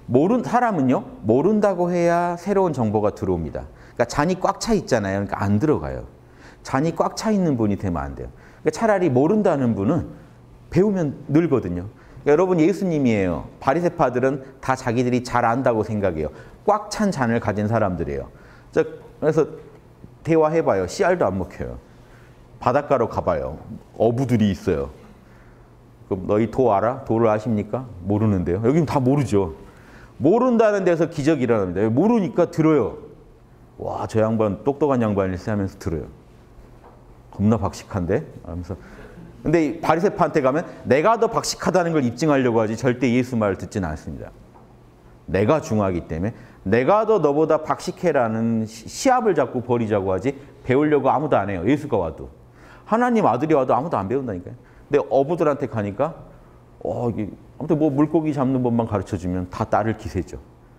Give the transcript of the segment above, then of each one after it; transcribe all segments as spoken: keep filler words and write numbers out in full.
모른 사람은요, 모른다고 해야 새로운 정보가 들어옵니다. 그러니까 잔이 꽉 차 있잖아요. 그러니까 안 들어가요. 잔이 꽉 차 있는 분이 되면 안 돼요. 그러니까 차라리 모른다는 분은 배우면 늘거든요. 그러니까 여러분 예수님이에요. 바리새파들은 다 자기들이 잘 안다고 생각해요. 꽉 찬 잔을 가진 사람들이에요. 그래서 대화해봐요. 씨알도 안 먹혀요. 바닷가로 가봐요. 어부들이 있어요. 그럼 너희 도 알아? 도를 아십니까? 모르는데요. 여기는 다 모르죠. 모른다는 데서 기적이 일어납니다. 모르니까 들어요. 와, 저 양반 똑똑한 양반일세 하면서 들어요. 겁나 박식한데? 하면서. 근데 바리새파한테 가면 내가 더 박식하다는 걸 입증하려고 하지 절대 예수 말을 듣지는 않습니다. 내가 중요하기 때문에 내가 더 너보다 박식해라는 시합을 자꾸 벌이자고 하지 배우려고 아무도 안 해요. 예수가 와도. 하나님 아들이 와도 아무도 안 배운다니까요. 근데 어부들한테 가니까 어, 이게 아무튼 뭐 물고기 잡는 법만 가르쳐주면 다 따를 기세죠.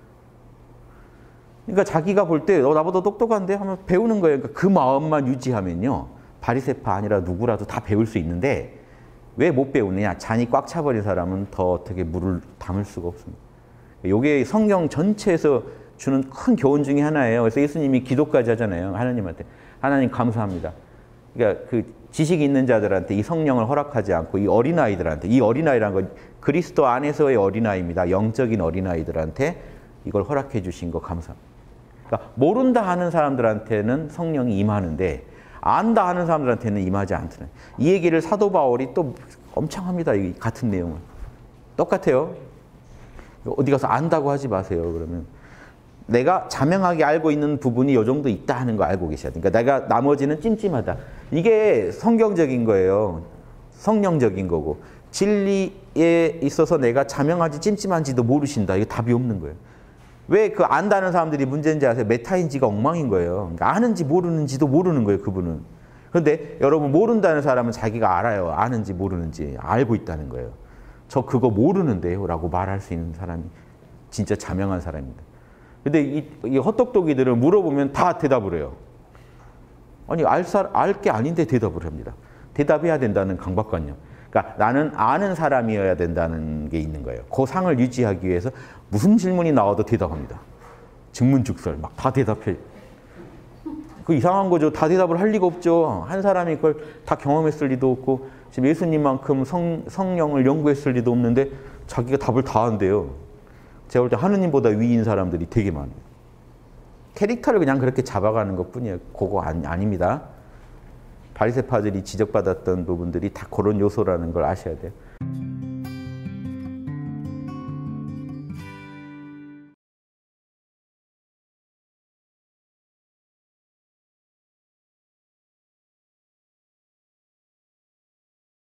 그러니까 자기가 볼 때 너 나보다 똑똑한데 하면 배우는 거예요. 그러니까 그 마음만 유지하면요. 바리새파 아니라 누구라도 다 배울 수 있는데 왜 못 배우느냐. 잔이 꽉 차버린 사람은 더 어떻게 물을 담을 수가 없습니다. 이게 성경 전체에서 주는 큰 교훈 중에 하나예요. 그래서 예수님이 기도까지 하잖아요. 하나님한테. 하나님 감사합니다. 그러니까 그 지식이 있는 자들한테 이 성령을 허락하지 않고 이 어린아이들한테, 이 어린아이라는 건 그리스도 안에서의 어린아이입니다. 영적인 어린아이들한테 이걸 허락해 주신 거 감사합니다. 그러니까 모른다 하는 사람들한테는 성령이 임하는데 안다 하는 사람들한테는 임하지 않더라고요. 이 얘기를 사도 바울이 또 엄청 합니다. 이 같은 내용을. 똑같아요. 어디 가서 안다고 하지 마세요. 그러면 내가 자명하게 알고 있는 부분이 이 정도 있다 하는 거 알고 계셔야 돼요. 그러니까 내가 나머지는 찜찜하다. 이게 성경적인 거예요. 성령적인 거고. 진리에 있어서 내가 자명하지 찜찜한지도 모르신다. 이게 답이 없는 거예요. 왜 그 안다는 사람들이 문제인지 아세요? 메타인지가 엉망인 거예요. 그러니까 아는지 모르는지도 모르는 거예요. 그분은. 그런데 여러분 모른다는 사람은 자기가 알아요. 아는지 모르는지 알고 있다는 거예요. 저 그거 모르는데요 라고 말할 수 있는 사람이 진짜 자명한 사람입니다. 근데 이, 이 헛똑똑이들은 물어보면 다 대답을 해요. 아니 알 게 아닌데 대답을 합니다. 대답해야 된다는 강박관념. 그러니까 나는 아는 사람이어야 된다는 게 있는 거예요. 그 상을 유지하기 위해서 무슨 질문이 나와도 대답합니다. 증문즉설 막 다 대답해. 그 이상한 거죠. 다 대답을 할 리가 없죠. 한 사람이 그걸 다 경험했을 리도 없고 지금 예수님만큼 성, 성령을 연구했을 리도 없는데 자기가 답을 다 한대요. 제가 볼 때 하느님보다 위인 사람들이 되게 많아요. 캐릭터를 그냥 그렇게 잡아가는 것뿐이에요. 그거 아니, 아닙니다. 바리새파들이 지적받았던 부분들이 다 그런 요소라는 걸 아셔야 돼요.